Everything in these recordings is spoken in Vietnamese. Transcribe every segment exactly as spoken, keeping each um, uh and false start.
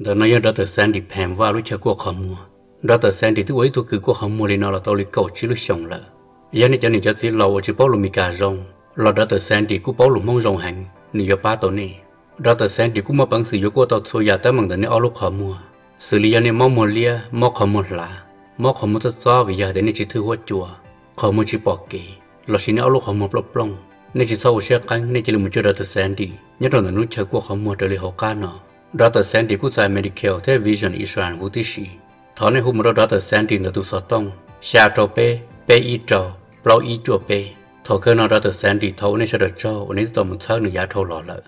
đó nói đó từ sáng đi phèm vào lúc chờ qua khó mua đó từ sáng đi thứ ấy tôi cứ qua khó mua đi nó là tôi đi cầu chỉ lúc xong là giờ này cho nên cho xí lâu chỉ bảo luôn mi cà rong là đó từ sáng đi cũng bảo luôn mong rong hành nị giờ ba tuổi này đó từ sáng đi cũng mà bằng sự yêu của tôi thôi giờ tới bằng đến ở lúc khó mua xử lý này mong mua lia mong khó mua là mong khó mua tất do vì giờ đến này chỉ thứ hoa chùa khó mua chỉ bỏ kỹ là chỉ ở lúc khó mua lấp lông nên chỉ sau xe canh nên chỉ là một chỗ đó từ sáng đi nhất là nó chơi qua khó mua trở lại học cá nọ đó từ sáng đi cũng tại medical thế vision Israel vũ tí sĩ thọ này hôm đó đó từ sáng đi là tu sọ tông xa trâu pe pe y trâu bao y chùa pe thọ cơ nó đó từ sáng đi thọ nên sẽ được cho nên tao một tháng nữa giá thâu lọ lợi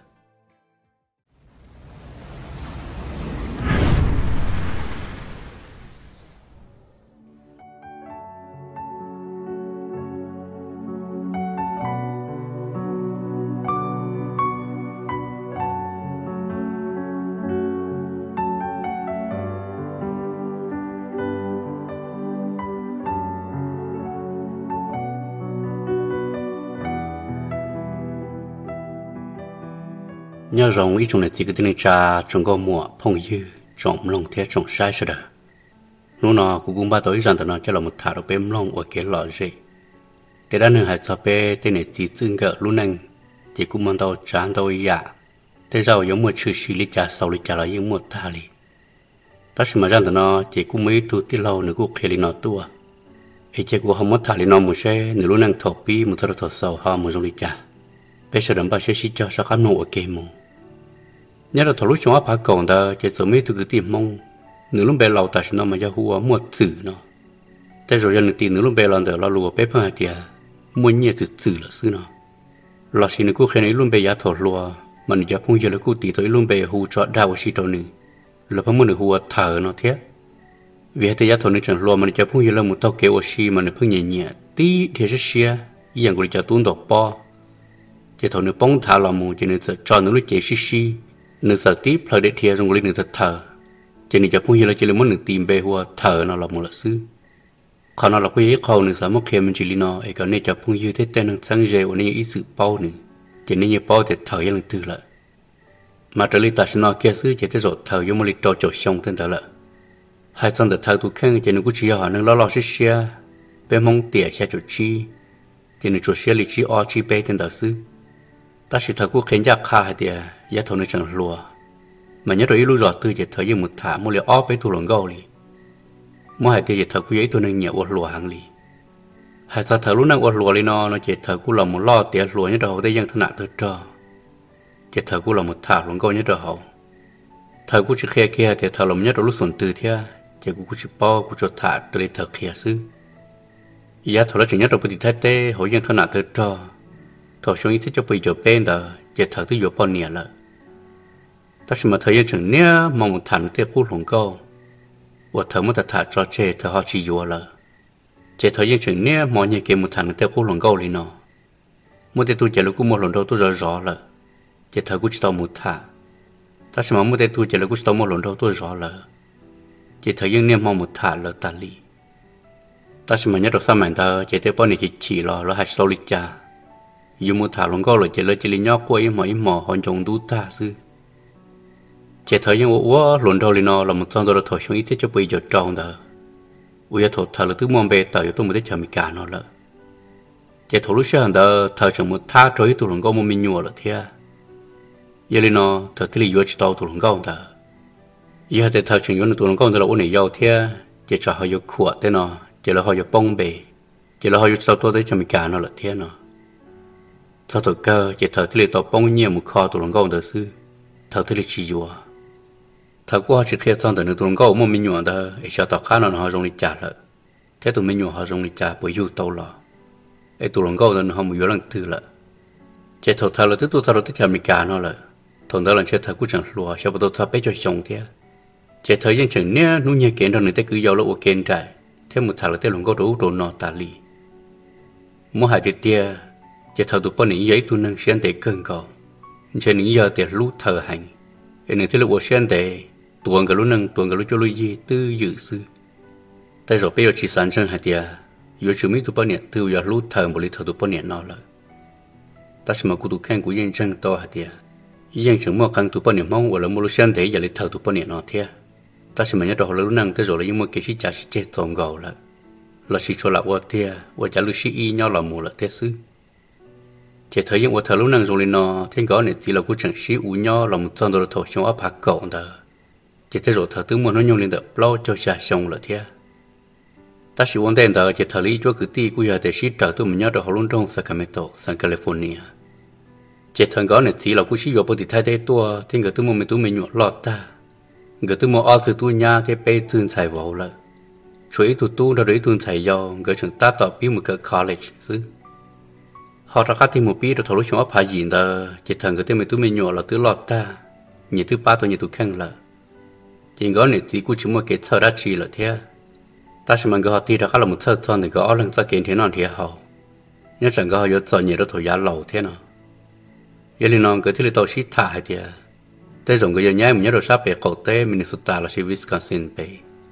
nhớ rằng ý chúng này chỉ cái tên cha trong có mùa phong dư trồng lòng thế trồng sai rồi đó lúc nào cũng cũng ba tối rằng tụi nó cho là một thảo được bém lòng ở cái lọ gì thế đã nên hãy cho bé tên này chỉ dưng gỡ lúc này thì cũng mang tao chán tao dạ thế rồi giống một chữ xí lý cha sau lý cha là những một thà lý tất nhiên mà rằng tụi nó chỉ cũng mấy tu tí lâu nữa cũng khi lý nó tua ấy chỉ cũng không mất thà lý nó một xe nửa lúc này thọ pi một thọ thọ sau ha một trong lý cha bây giờ đừng bao giờ xí cho sao cán nổ ở kia mông nhớ là thầu lúc chúng ta phá cổng ta chỉ sớm mấy thứ cứ tìm mong nửa lúc bé lâu ta chỉ nói mà cho hùa mua chữ nó thế rồi dân tìm nửa lúc bé lâu giờ lo lùa bé phong hạt mua nhiều chữ chữ là xứ nó lo xin nó khi này lúc bé giá thầu lùa mà nó phong giờ là cô tỷ tới lúc bé hù cho đào xí đầu nữa là phong muốn được hùa thở nó thế vì thế giá thầu nó chẳng lùa mà nó phong giờ là một tàu kéo xí mà nó phong nhẹ nhẹ tí thì sẽ xia dạng của nó tuôn đổ po chỉ thầu nó bông thả là một chỉ nó sẽ cho nó lúc chế xí xí nửa giờ tiếp lời để thiệt trong lịch nửa thật thở, cho nên cho cũng như là chỉ là muốn nửa tìm bề hoa thở nó là một loại sư, còn nó là cái gì khâu nửa giờ mất khi mình chỉ lý nó, ấy còn nên cho cũng như thế tên nó sang dễ, nên ý sự bao nữa, cho nên như bao thì thở như là từ lại, mà trở lại ta sẽ nói kia sư chỉ thế rồi thở giống một lịch trò trò xong tên thở lại, hai xong từ thở tụ khen cho nên cũng chỉ họ nên lo lo xí xí, bên mong tiệt xe chỗ chi, cho nên chỗ xe lịch chi o chi bê tên thở sư. Ta chỉ thở cũng khen giá khá hay thì giá thầu nó chẳng lùa mà nhớ rồi lúc rõ tư chỉ thở như một thả một liệu óp với tu lòng gâu li mỗi hai thì chỉ thở cũng ấy tôi nên nhẹ uất lùa hàng li hai sao thở lúc năng uất lùa li nó nó chỉ thở cũng là một lo tiền lùa như đầu đây dân thân nặng thở trơ chỉ thở cũng là một thả lòng gâu như đầu hậu thở cũng chỉ khe kia thì thở lòng nhất rồi lúc xuân từ thế chỉ cũng chỉ bao cũng cho thả từ thở khe xứ giá thầu nó chỉ nhất rồi bị thay tê hội dân thân nặng thở trơ thầu xuống ít cho bị cho bên đó chỉ thở từ vô bao nhiêu là ta chỉ mà thấy những chuyện nia mong một thằng tiếc cú lồng câu và thở một thằng cho chơi thở họ chỉ vô là chỉ thấy những chuyện nia mong như kia một thằng tiếc cú lồng câu liền nó một tên tôi chỉ là cú một lần đầu tôi rõ rõ là chỉ thở cú chỉ tao một thằng ta chỉ mà một tên tôi chỉ là cú tao một lần đầu tôi rõ là chỉ thấy những nia mong một thằng là ta li ta chỉ mà nhớ được sao mà ta chỉ thấy bao nhiêu chỉ chỉ là là hai số lịch cha dù một thảo lòng câu là chỉ là chỉ là nhóc quay mà im mò hoàn chồng đu ta sư chỉ thấy những ô luận đầu lên nó là một trong đó là thổi xuống ít thế cho bây giờ tròn đó bây giờ thổi là thứ mong về tạo cho tôi một cái chờ mình cả nó là chỉ thổi lúc sáng đó thổi trong một thá trôi tụ lòng câu một mình nhua là thế giờ lên nó thổi thì là chỉ tàu tụ lòng câu đó giờ thì thổi trong những tụ lòng câu đó là ôn này giàu thế chỉ cho họ vô khua thế nó chỉ là họ vô bông bể chỉ là họ vô tàu tôi tới cho mình cả nó là thế nó sau thời cơ chỉ thở thì tàu bông nhiều một kho tụ lòng câu đó sư thở thì chỉ vô thở qua chỉ khi xong từ nửa tuần câu một mình nhọ đó ấy cho tàu khác nó họ dùng đi trả lại thế tụi mình nhọ họ dùng đi trả bởi dù tàu lò ấy tụ lòng câu đó họ một yếu lần thứ lại chỉ thở thở là thứ tụ thở là thứ chả mình cả nó lại thằng đó là chỉ thở cũng chẳng lùa cho bắt đầu thở bé cho chồng thế chỉ thở những chuyện nè nu nhẹ kiện rồi người ta cứ giàu là ok trái thế một thở là thế lòng câu đủ đồ nọ tà li mua hai tiệt tia chỉ thở tụ bao nhiêu giấy tụ năng xuyên để cơn cầu chỉ những giờ để lú thở hành cái này thì là bộ xuyên để tuồng cái lú năng tuồng cái lú cho lú gì tư dự sư tại rồi bây giờ chỉ sản sinh hạt tia giờ chủ mỹ tụ bao nhiêu tư giờ lú thở một lít thở tụ bao nhiêu nọ rồi ta sẽ mà cụ tụ khen của dân chân to hạt tia ยังถึงมั่วกันตัวปนเนี่ยมองว่าเราไม่รู้เส้นเดียอย่าเลยเท่าตัวปนเนี่ยนอเทียแต่สมัยนี้เราเรานั่งแต่เรายังมั่วเกี่ยวกับจ่าสิเจตงเก่าละเราสิชัวร์ละว่าเทียว่าจะรู้สิอีเนาะเราหมู่ละเทียซื้อเจเธอยังว่าเธอรู้นั่งตรงนี้นอเที่ยงก่อนเนี่ยที่เรากู้จังสิอูเนาะเราหมู่ตอนเราถอดช่องอัพพักเก่าเด้อเจเธอเราเธอตึงมั่วน้อยยงเลยเด้อเปล่าเจ้าชายช่องละเทียแต่สิวันเดินเด้อเจเธอลีจ้าคือตีกูอยากจะสิจ่าตัวมันเนี่ยเราหลงตรงสักเมโตสังแคลิฟอร์เนียเจตทางก่อนเนี่ยที่เรากู้ชิโยปฏิทัยได้ตัวที่เกิดตัวมันไม่ตัวไม่หยุดหลอดตาเกิดตัวมันอ้อซื้อตัวยาที่ไปตื่นใส่วอลเลยช่วยตัวตู้เราได้ตื่นใส่ยองเกิดถึงตาต่อปีมันเกิดคอลเลจซื้อhọ ra các team một pi rồi thầu lúc chúng áp phải gì đó chỉ thằng cái team mấy tụi mình nhỏ là tụi lọt ta nhiều tụi ba tụi nhiều tụi khang là chỉ có này chỉ cũng chúng một cái thợ đã chỉ là thế ta sẽ mang cái họ ti ra các là một thợ chọn để có lần ta kiến thế nào thì họ nhớ rằng cái họ có chọn nhiều đó thầu giá lầu thế nào vậy thì nó cái thứ tàu ship thả hay thì tới dùng cái nhái mình nhớ rồi sắp về cầu té Minnesota là ship Wisconsin về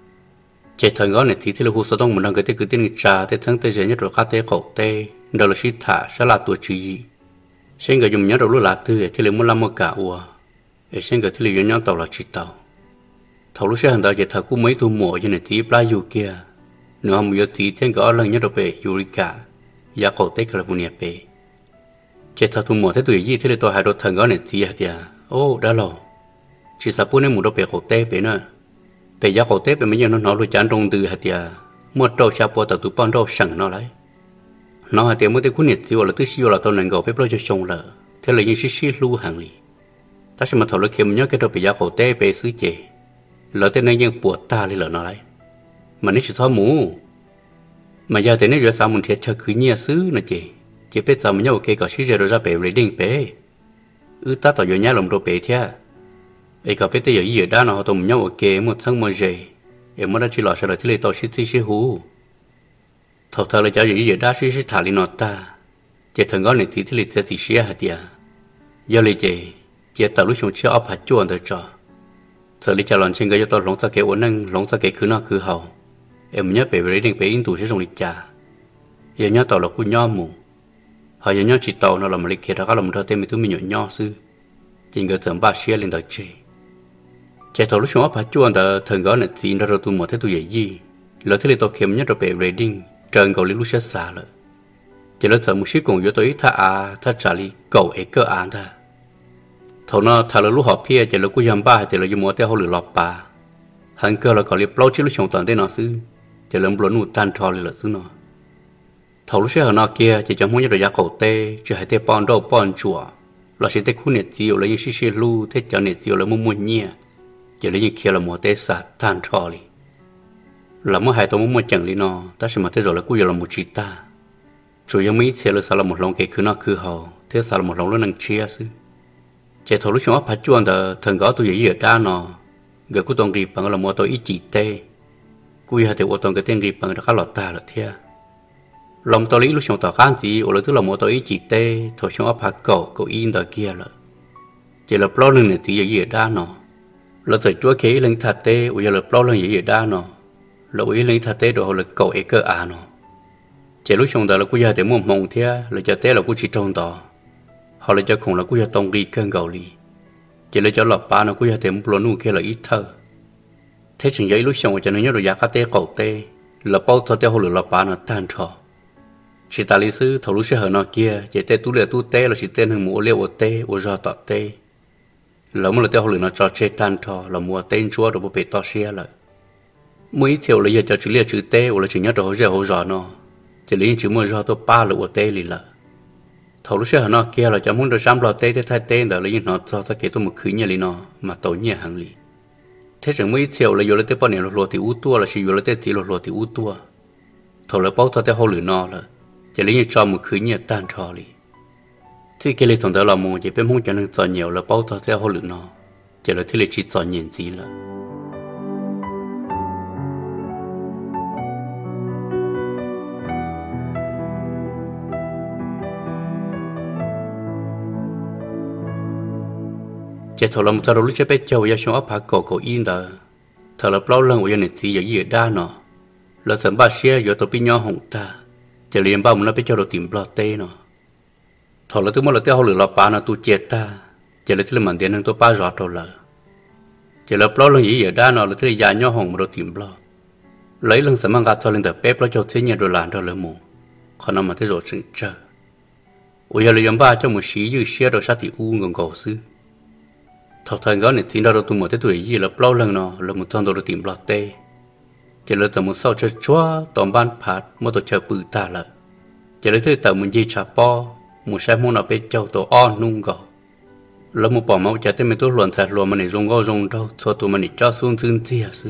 chỉ thằng cái này thì thì là khu sở đông mình đang cái cái tên trà tới tháng tới giờ nhớ rồi các té cầu té đó là ship thả sẽ là tuổi gì xem cái dùng nhớ rồi lúc là từ thì là muốn làm một cả ua xem cái thì là nhớ tàu là chỉ tàu thầu lúc sáng đó chỉ thằng cũng mấy tuổi mùa như này tí playอยู่kia nữa không nhớ tí thêm cái lần nhớ rồi về Eureka giá cầu té California về chỉ thằng tuổi mùa thế tuổi gì thế là tôi hai đôi thằng cái này tí hả tia ô đã lâu chỉ sao bữa nay mùa đó về cầu té về nữa về giá cầu té về mấy giờ nó nói rồi chán trong từ hả tia mua trâu xa po tàu tụi con trâu sẵn nó lấy nó hả tia mới tới cuốn nhiệt xíu là tôi xíu là tôi nâng gạo bếp lo cho chồng lợ thế là những xí xí lưu hàng lì ta sẽ mà thầu lực kiếm nhớ cái đồ về giá cầu té về xứ chè lỡ tên nàyยังปวดตาเลยเหรอน้อยมันนี่ชิท้อหมูมาญาแต่เนี่ยจะสามมันเทียชคือเนี่ยซื้อนะเจเจเป็ดสามมันเนี่ยโอเคก็ชื่อเจเราจะไปเรดดิ้งไปอือตาต่ออยู่เนี่ยลมโดไปเทียไอ้ก็เป็ดแต่อยู่ยี่ด้านเราตัวมันเนี่ยโอเคหมดทั้งหมดเจเอ็มมันได้ชิลล์เฉลยที่เลยต่อชิดที่ชิหูทอเธอเลยจะอยู่ยี่ด้านชิชิถาลินอตาเจถึงก็ในที่ที่เลยจะติเชียหัดเดียยาเลยเจเจตาลุชงเชื่อเอาผัดจวนเดอจ่อเธอลิจารอนเช่นก็จะต้องหลงสักเกวันนั่งหลงสักเกคือน่าคือเขาเอ็มเนี่ยไปเรื่องไปอินตูใช้ส่งลิจาอย่างเนี่ยต่อเราคุยย่อหมู่หอยอย่างเนี่ยจิตต่อเราเรามาลิเกเราก็เราไม่ได้เต็มไปทุกมีหยดย่อซื้อจริงก็เสริมบ้าเชี่ยเล่นต่อเจเจ้าตัวลูกชายพัดจวนแต่เธอก็เนี่ยจีนเราตัวหมดที่ตัวใหญ่ยี่เราที่เลยตัวเข้มเนี่ยเราไปเรดดิ้งเจอเกาหลีลูกเชื้อสาเลยเจ้าเราเสริมมุชิกงอยู่ตัวอีท่าอาท่าจารีเก่าเอกเกอร์อาท่าthầu nó thà là lúc họ phe chỉ là cú yam ba chỉ là yếm mua theo họ lừa lọp ba hắn cơ là có liệp lâu chứ lúc chồng toàn tên nó xứ chỉ là một nụ tan trò là xứ nó thầu lúc xưa nó kia chỉ chẳng muốn nhớ được giá cổ tê chỉ hay tê pon đâu pon chùa là chỉ tê khu nệt chiều là những xí xí lu tê cho nệt chiều là mua mua nhia chỉ là những kia là mua tê sạt tan trò li là mua hai tao mua mua chẳng li nó ta chỉ mà thế rồi là cú giờ là một chỉ ta chủ yếu mấy xe là sao là một lòng cái cứ nó cứ hầu thế sao là một lòng nó năng chia xứ chỉ thầu lúc chúng ta phát triển từ thường có tôi dễ dàng nó người của tổng nghiệp bằng là mua tôi ít chỉ tê cúi hạt thì ô tổng cái tên nghiệp bằng là các lọt ta là thế lòng tôi lý lúc chúng ta khán gì ô là tức là mua tôi ít chỉ tê thầu chúng ta phát cầu cầu in từ kia là chỉ là pro lần này thì dễ dàng nó là thời chúa kế lên thật tê ô giờ là pro lần dễ dàng nó là ý lên thật tê rồi là cầu ấy cơ à nó chỉ lúc chúng ta là cúi hạt thì mua mông thế là cho tê là cúi chỉ trong đó họ lại cho cùng là cú giờ tông đi cơn gạo lì chỉ là cho lọp ba nó cú giờ thêm một nụ kia là ít thơ thế chừng giấy lúc xong cho nó nhớ được giá cá tê cầu tê là bao thơ tê hồ lửa lọp ba nó tan trò chỉ ta lý sư thầu lúc sẽ hở nó kia chỉ tê tu lệ tu tê là chỉ tên hình mũ liêu ở tê ở do tọt tê là một là tê hồ lửa nó trò chê tan trò là mua tên chúa rồi bộ bể to xe lại mấy chiều là giờ cho chữ liêu chữ tê hoặc là chỉ nhớ được hồ rẻ hồ giò nó chỉ lý chữ mua do tôi ba là ở tê lì là thầu lúc xưa nó kia là cho muốn được xăm lọt tê tê thay tên đó là những nó cho ta kể tôi một khứ như lý nó mà tối nhẹ hàng lý thế chẳng mấy chiều là vô lấy tê bao nhiêu lọt thì ú tua là chỉ vô lấy tê tí lọt lọt thì ú tua thầu là bao cho tê hồ lửa nó là chỉ lấy những cho một khứ như tan trò lý thì cái lý thằng đó là một chỉ bên không cho nên cho nhiều là bao cho tê hồ lửa nó chỉ là thế là chỉ cho nhiều gì là chỉ thầu làm sao lúc chế bé châu ya xong áp phá cổ cổ in đó thầu là bao lần của nhân thì giờ gì đa nó là sớm ba xe giờ tôi bị nhỏ hỏng ta chỉ liền bao mình nó bé châu đồ tìm lọt tê nó thầu là tôi mới là tê hồ lửa lọt ba nó tu chết ta chỉ là thứ mình tiền hơn tôi ba rõ rồi là chỉ là bao lần gì ở đa nó là thứ dài nhỏ hồng rồi tìm bao lấy lần sớm mang gạt cho lên tập bếp lo cho thế nhiên rồi làm rồi lỡ mù còn nó mà thế rồi chừng chờ ôi giờ là ba cho một xí như xe rồi sát thì u ngần cầu sư thọ thời đó này tin đâu tụi một thế tuổi gì là bao lần nó là một thằng rồi tìm lọt tê chỉ là tầm một sau cho chúa tổng ban phạt một tổ chờ bự ta là chỉ là thứ tầm một gì chả po một sai môn nào bé châu tổ on nung gạo là một bỏ máu chả tên mình tôi luồn sạch luồn mà này rong gạo rong đâu cho tụi mình cho xuống dương chia sư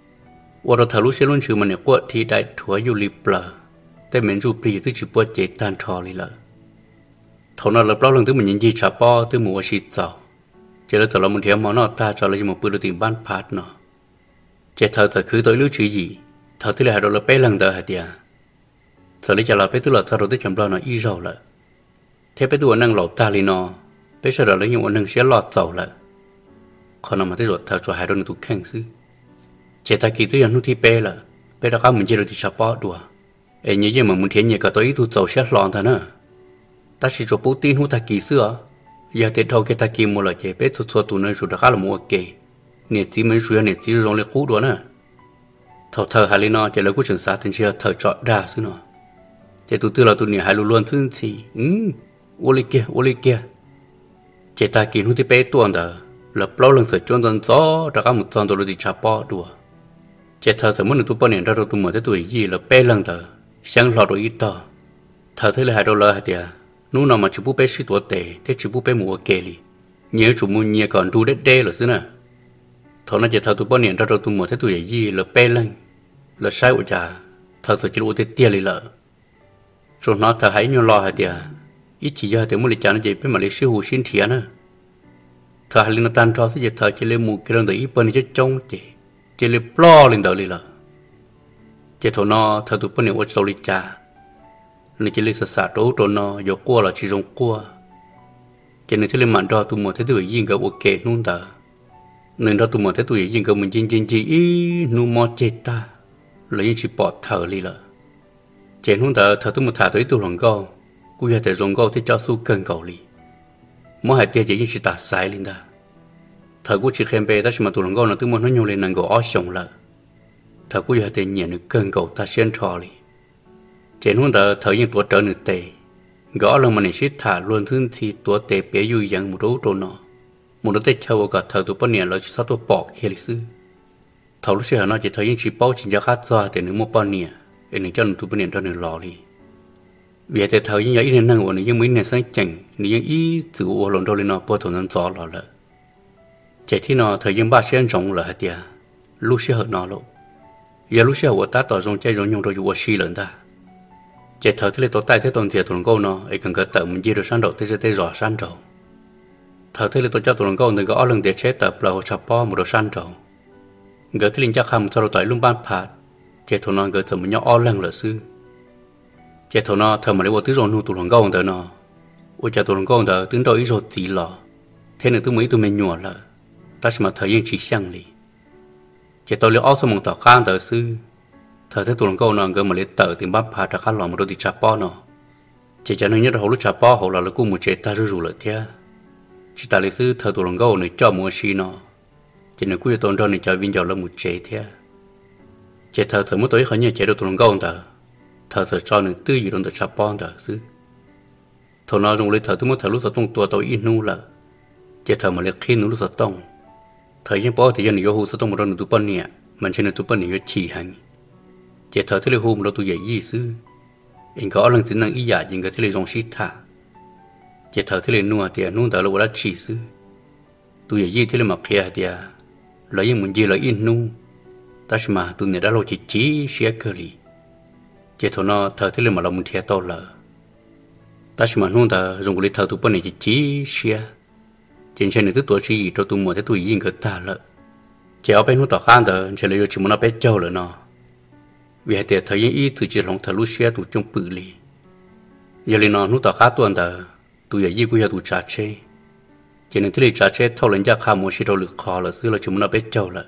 và rồi thằng lúc sẽ luôn chịu mình quật thì đại thua du lịch bờ tên mình du bì tôi chỉ buat chế tan trò đi là thằng nào là bao lần thứ mình nhìn gì chả po thứ mùa xịt dầu chỉ là thằng là một thiếu món nào ta cho là một bữa được tìm ban phạt nó chỉ thằng thằng cứ tới lúc chữ gì thằng thứ là đó là bé lần đó hả tia thằng lấy trả là bé thứ là thằng rồi tới chấm lo nó y rồi là thế bé tôi năng lẩu ta li nó bé sau đó lấy những năng sẽ lọt dầu là còn nào mà tới rồi thằng cho hai đôi tụ khen sư chỉ ta kỳ tới giờ nút thì bé là bé đã có mình chơi được thì sao bỏ đùa ấy như vậy mà muốn thiện nhẹ cả tối tụ dầu sẽ lọt ta nữa ta chỉ cho Putin hút ta kỳ xưa giờ tết đầu cái ta kỳ mua là chế bé xuất xuất tụ nơi rồi đã khá là mua kề nè chỉ mấy suy nè chỉ rong lấy cú đùa nữa thầu thờ hai li nó chỉ lấy cú trường sát thành chưa thờ trọ đa xứ nó chỉ tụ tư là tụ nè hai luôn luôn xứ thì um ô li kia ô li kia chỉ ta kỳ hút thì bé tuần đó là bao lần sửa chọn dần gió đã có một tuần rồi thì chả bỏ đùa chỉ thờ thờ muốn được tụ bao nhiêu ra rồi tụ mới tới tuổi gì là bé lần đó sáng lọt rồi ít to thờ thấy là hai đô la hả tiệt nú nào mà chụp bút bé xí tuổi tệ thế chụp bút bé mua kê li nhớ chụp mua nhẹ còn đu đét đê rồi xứ nè thọ nó chỉ thờ tụ bao nhiêu ra rồi tụ mới tới tuổi gì là bé lần là sai của cha thờ thờ chỉ là tê tia li lợ rồi nó thờ hãy nhau lo hả tiệt ít chỉ giờ thì muốn lấy cha nó vậy bé mà lấy siêu hủ xin thiệt nữa thờ hai nó tan cho sẽ thờ chỉ lấy mua cái lần đó ít bên chết trông chỉ chỉ lấy plo lên đời li lợ chỉ thọ nó thờ tụ bao nhiêu ở sau li cha nên chỉ lấy sát sát đấu rồi nó gió qua là chỉ rong qua cho nên thế lên mạng đó tụi mình thấy tụi yên cái ok luôn ta nên đó tụi mình thấy tụi yên cái mình chín chín chỉ ý nu mò chết ta lấy chỉ bỏ thở đi là chết luôn ta thở tụi mình thả tới tụi lòng câu cú giờ tới lòng câu thì cho su cần cầu đi mỗi hai tia chỉ chỉ ta sai lên ta thở cú chỉ khen bê ta chỉ mà tụi lòng câu nó tụi mình nó nhiều lên năng cầu ói sống là thở cú giờ tới nhận được cần cầu ta xuyên trò đi trên hôm đó thời gian tuổi trở nên tệ gõ lần mà này xích thả luôn thương thì tuổi tệ bé vui dần một đấu trộn nọ một đứa tết châu cả thời tuổi bao nhiêu là sao tuổi bỏ khi lịch sử thầu lúc xưa nó chỉ thời gian chỉ bao chỉ cho khác cho để những một bao nhiêu để những cho những tuổi bao nhiêu cho những lò đi vì thế thời gian ấy nên năng của những mấy年生 chẳng những ý từ ô lần đầu lên nó bao thầu nó gió lò lợ chỉ khi nó thời gian ba sen rộng là hạt tiền lúc xưa nó lộ giờ lúc xưa của ta tỏ rộng chơi rộng nhung rồi của xì lần ta chỉ thở thì lấy tổ tai thế tuần thiệt tuần câu nó ấy cần cái tờ mình chia được san đầu thế sẽ thấy rõ san đầu thở thì lấy tổ cho tuần câu đừng có ở lần để chế tập là chập po một đồ san đầu gỡ thì linh chắc hầm sau đó tới luôn ban phạt chỉ thằng nó gỡ thầm mình nhỏ ở lần là sư chỉ thằng nó thầm mà lấy bộ tứ rồi nu tuần câu đỡ nó ôi cha tuần câu đỡ tính đôi rồi chỉ lò thế nên tôi mấy tôi mình nhọ là ta chỉ mà thời gian chỉ sang đi chỉ tôi lấy ở sau một tờ can đỡ sư thời thế tụi nó câu nó gỡ mà lấy tờ tìm bắp phá ra khá lòng một đôi thì chả po nó chỉ cho nên nhớ hậu lúc chả po hậu là lúc cũng một chế ta rủ lại thế chỉ ta lấy thứ thời tụi nó câu này cho mua xí nó chỉ nên cuối tuần đó này cho viên giàu là một chế thế chỉ thời thời mới tới khỏi nhà chế được tụi nó câu tờ thời thời cho nên tư gì đó chả po tờ xứ thằng nó dùng lấy thời tôi mới thời lúc sau tung tua tàu in nu là chỉ thời mà lấy khi nu lúc sau tung thời gian po thì giờ này vô hồ sau tung một đôi tụi bên nè mình trên này tụi bên này vô chỉ hành chỉ thở thế là hôm đó tôi dậy gì xứ anh có lần tính năng ý giả nhưng cái thế là dòng xít thả chỉ thở thế là nua thì nua thở là đã chỉ xứ tôi dậy gì thế là mặc kia thì lấy những mình gì là in nu ta mà tôi này đã lo chỉ chỉ xé cơ li chỉ thở nó thở thế là mà lòng mình thiệt to lờ ta mà nua thở dùng cái thở tôi bên này chỉ chỉ xé trên trên này tôi tuổi chỉ cho tôi mua thế tôi yên cái ta lợ chỉ ở bên nua tỏ khăn thở chỉ lấy chỉ muốn nó bé trâu rồi nó vì thế thời gian ít từ chỉ lòng thở lúc xưa tụi trong bự li giờ li nó nút tao khá tuần tờ tụi giờ gì cũng giờ tụi trả chế chỉ nên thứ trả chế thâu lên giá khá mua xí đâu được khó là xưa là chúng nó biết châu là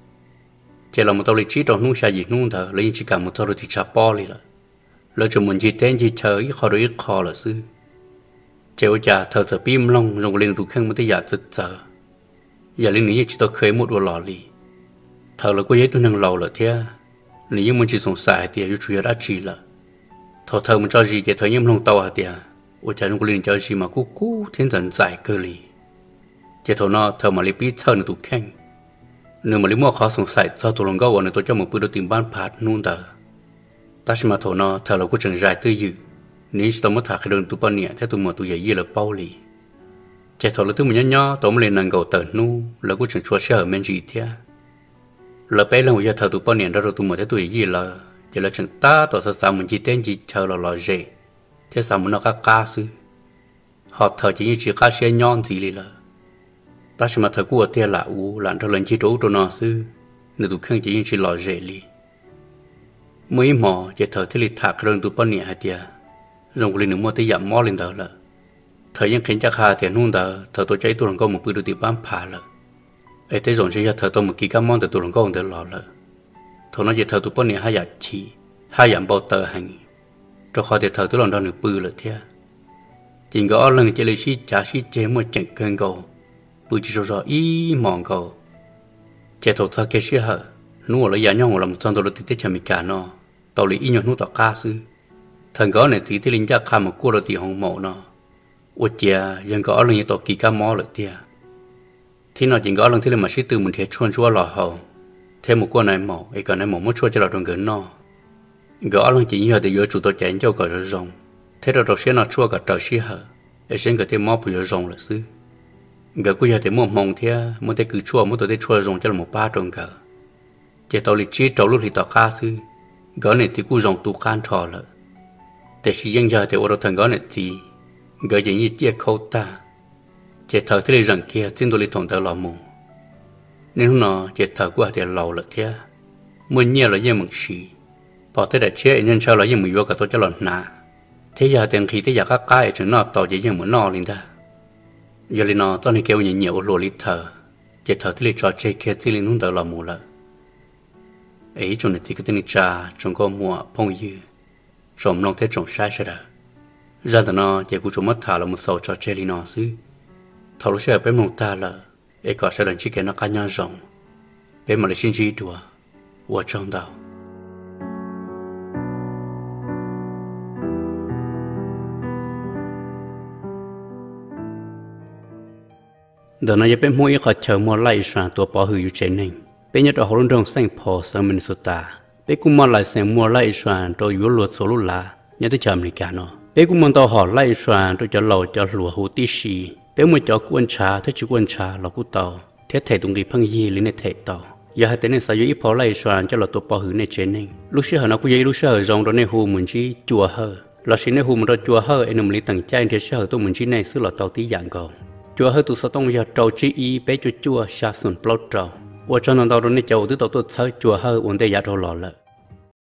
chỉ là một tàu lịch chỉ trong nút xa gì nút tờ lấy chỉ cả một tàu thì trả bỏ li là là chúng mình chỉ tên chỉ chờ ít khó rồi ít khó là xưa chéo cha thở thở pim long rong lên tụ khăn mới thấy giả giật giờ giờ lênนี้chỉ tôi khơi một đôi lò lì thở là có giấy tôi nâng lầu là thế nếu muốn chỉ sống sai thì yêu chủ đã chỉ là thở thở muốn cho gì thì thở nhâm long tàu hả tiệt ôi cha rong lên cho gì mà cú cú thiên thần giải cơ lì chỉ thở nó thở mà lấy pít thở nữa tụ khăn nếu mà lấy mua khó sống sai sao tụ lòng gấu vào nữa tôi cho một bữa đầu tìm ban phạt nôn tờ ta chỉ mà thở nó thở là có chừng dài tư dữ nếu tôi mất thả cái đơn tụ bao nhiêu theo tụ một tụ dễ là bao lì chỉ thở là thứ mình nhớ nhớ tôi mới lên nàng gấu tờ nu là có chừng chúa sợ men gì thế là bé là một giờ thở tụ bao nhiêu đó rồi tụ một theo tụ dễ là chỉ là chừng ta tôi sẽ sao mình chỉ tên chỉ chờ là lo dễ thế sao mình nó cá cá sư họ thở chỉ như chỉ cá xe nhon gì lì là ta chỉ mà thở của tiền là u làm cho lần chỉ trú cho nó sư nếu tụ khang chỉ như chỉ lo dễ lì mấy mò chỉ thở thế lì thả cái đơn tụ bao nhiêu hả tiệt rong lên nữa mua tới giảm mò lên đó là thời gian khiến chắc hà tiền hung đó thở tôi cháy tôi làm công một bữa được tiền bán phá là ấy thế rồi sẽ thở tôi một kỳ cam món từ tôi làm công được lò là thôi nó chỉ thở tôi bao nhiêu hai giảm chi hai giảm bao tờ hành cho khỏi thì thở tôi làm đó nửa bự là thế chỉ có lần chỉ lấy xí trả xí chế một trận cơn gầu bự chỉ rõ ý mòn gầu chế thầu sao cái xí hở nụ là giá nhau làm xong tôi được tiết cho mình cả nó tàu lý ý nhau nụ tàu cá sư thần có này thì thì linh giác khai một cô là thì hồng mộ nó ôi cha dân có lần như tàu kỳ cá mò lại tia thì nó chỉ có lần thì là mà sĩ từ mình thiệt chuồn chua lò hậu thêm một cô này màu ấy còn này màu mất chua cho là đồng gần nó có lần chỉ như thì giờ chủ tàu chạy cho cả rồi rồng thế rồi đầu先nó chua cả trời sĩ hở ấy先cái thêm mò bây giờ rồng là sư cái cô giờ thì mua mông thế mua thế cứ chua mua tôi thế chua rồng cho là một ba trồng cả chỉ tàu lịch chi tàu lúc thì tàu cá sư có này thì cô rồng tụ can thò lạiแต่สิ่งยังจะว่าเราทำก็เนี่ยจีก็ยังยิ่งเจี๊ยเขาตาเจ้าเธอที่เรารังเกียจซึ่งตัวเราทำเธอหล่อมูนี่หุ่นน่ะเจ้าเธอกูอาจจะหล่อเลยเท่ามื่อเนี่ยเรายังมึงสีพอที่ได้เชื่อยันเช้าเรายังมึงอยู่กับตัวเจ้าหล่อนหนาเที่ยาเต็มที่ที่อยากใกล้ถึงนอต่อจะยังเหมือนนอลินดาอย่าเลยนอตอนนี้เกี่ยวยังเหนียวโลลิเธอเจ้าเธอที่เราจอดเช็คแค่ที่เราหุ่นเธอหล่อมูละไอ้จนในที่ก็ต้องนิจาจงก็มัวพงยืtrộm nông thế trộm sai sai ra ra từ nó chỉ cũng trộm mất thả là một sầu cho chơi nó xứ thầu lúc sau bé mông ta là ấy có sẽ lần chỉ cái nó cá nhau rồng bé mà lại xin gì đùa ở trong đầu đợt này bé mua ít có chờ mua lại sang tua bỏ hư trên này bé nhớ đó họ luôn trong xanh phò sang Minnesota bé cũng mua lại xem mua lại xoàn rồi yếu luật số lúc là nhớ tới chậm này cả nó bé cũng muốn tao họ lại xoàn rồi cho lầu cho lúa hú tí xì bé muốn cho quân trà thế chú quân trà là cú tàu thế thể tung đi phăng gì lên thể tàu giờ hai tên này sao yếu phò lại xoàn cho là tụi bỏ hử này trên này lúc xưa họ nó cũng vậy lúc xưa rong đó này hú mình chỉ chùa hơ là xin này hú mình đó chùa hơ em nằm lấy tầng trai thì xưa tụi mình chỉ này xưa là tàu tí dạng cầu chùa hơ tụi sao tông giờ trâu chỉ y bé chùa chùa xa sườn plau trâu ở trong tàu đó này châu tụi tàu tụi sao chùa hơ uốn tay giá trâu lò lợ